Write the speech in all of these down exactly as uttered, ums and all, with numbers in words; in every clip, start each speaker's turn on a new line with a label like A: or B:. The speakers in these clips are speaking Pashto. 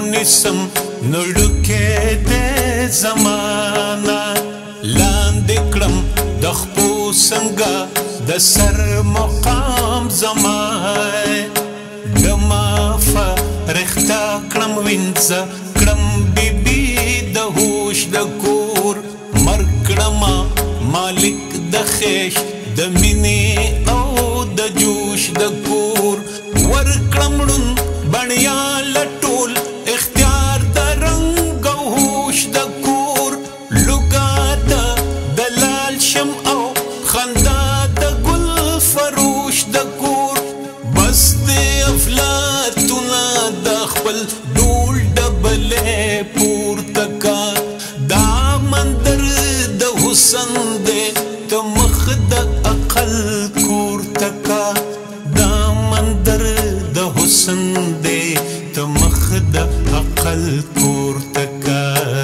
A: ونسم نړکې دې زمانہ لاندې کړم د خپو څنګه د سر مقام زما د مافه رښتا کړم وینځه کړم بیبي د هوش د کور مرګ کړم مالک د خیش د مینې او د جوش د کور ورکړم ړوند بڼیا لټول اختیار د رنګ او هوش د کور لوګا د دلال شم او خندا د ګل فروش د کور بس د افلاطونه د خپل ډول ډبلې پورته کا دا مندر د حسن دې ته مخ د عقل کور تکا دا مندر د حسن دې ته مخ د عقل کور تکا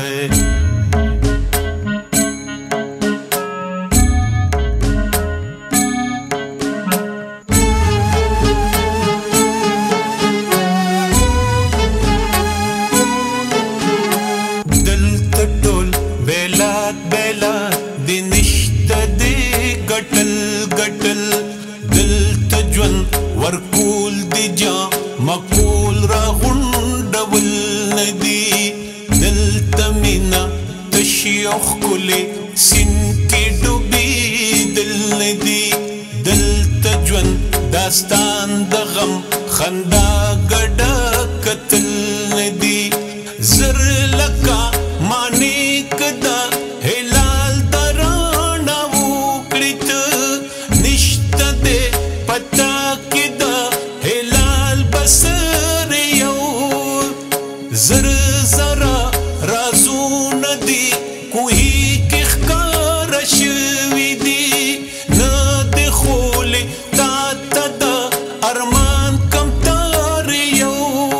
A: دلته ټول بیلات بیلات دې نشته دې ګټل ګټل دلته ژوند ورکول دې جا مقول را غونډول نه دي دلته مینا تشي او ښکلې سیند کې ډوبېدل نه دي دلته ژوند داستان د غم خندا ګډه کتل نه دي زر لکه معنی کده هلال درانا وکړت نشته دې پتا کده هلال بسر یو زر زرا رازونه دي کوهي کې ښکار شوي دي نه د خولې تا ته د ارمان کم تار یو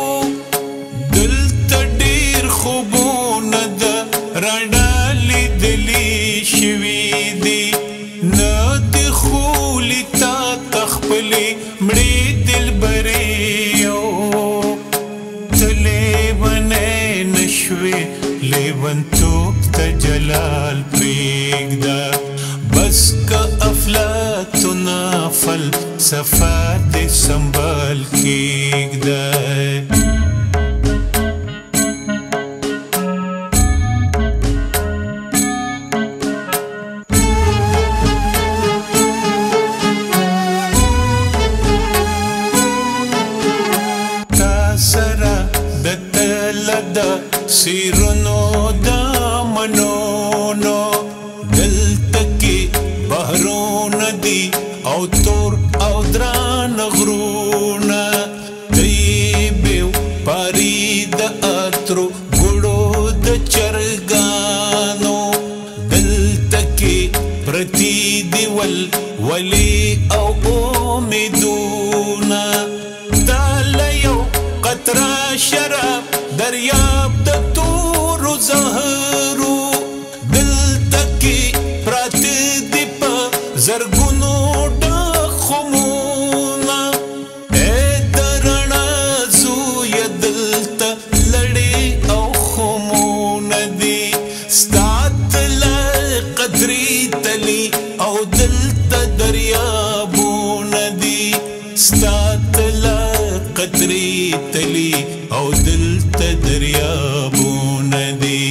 A: دلته ډېر خوبونه د رڼا لیدلي شوي دي نه د خولې تا ته خپلې مړې دلبرې یو ته لیونی نه شوې لیونتوب ته جلال پرېږده بس که افلاطونه فلسفه دې سنبال کېږده سیرونو دا منونو دلته کې بحرونه دي او تور او دران غرونه دی بیو پاری د اترو ګړو د چرګانو دلته کې پرتی دی ول ولی او امیدونه دا لیو قطره شراب دریاب د تورو زهرو دلته کې پراته دي په زرګونو ډخمونه ای د رڼا زویه دلته لړې او خمونه دي ستا تله قدرې تلي او دلته دریابونه دي ستا تله قدرې تلي او دلته دریابونه دي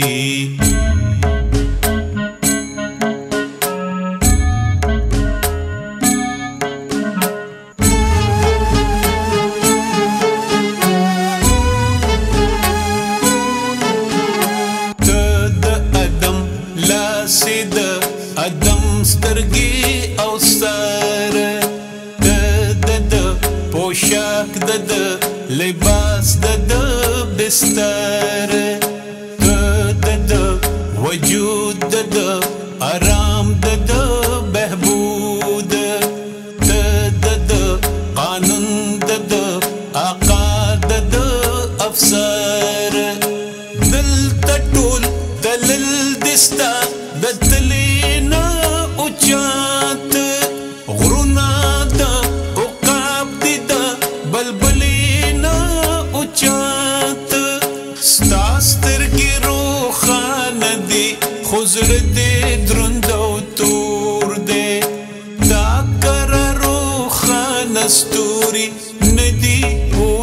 A: ته د ادم لاسې د ادم سترګې او سر ته د ده پوشاک د ده لباس د ده بستر ته د ده وجود د ده آرام د ده بهبود ته د ده قانون د ده آقا د ده افسر دلته ټول تلل دستا د تلې نه اوچا زړه دې دروند او تور دی دا کره روښانه ستوري ندي